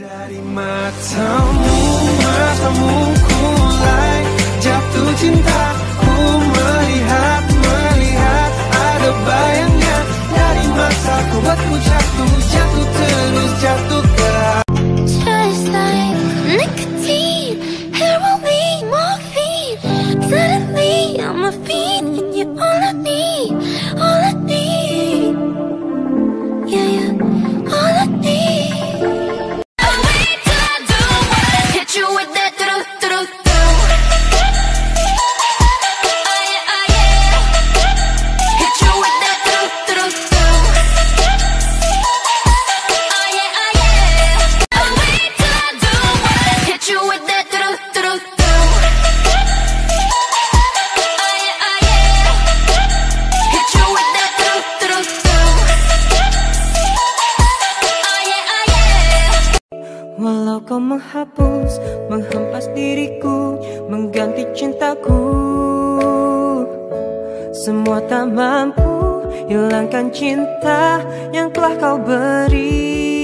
Dari matamu, matamu kulai jatuh cinta. Ku melihat, melihat ada bayangnya dari mataku, buatku jatuh, jatuh terus jatuh ke. Just like nicotine, heroin, morphine. Suddenly I'm a fiend, and you're all I need, all I need. Yeah, yeah, all I need. I'm way to do what? Hit you with that do-do-do-do. Oh yeah, oh yeah. Hit you with that do-do-do-do. Oh yeah, oh yeah. I'm way to do what? Hit you with that do-do-do-do. Oh yeah, oh yeah. Hit you with that do-do-do-do. Oh yeah, oh yeah. Walau kau menghapus, menghempas diriku, mengganti cintaku, semua tak mampu hilangkan cinta yang telah kau beri.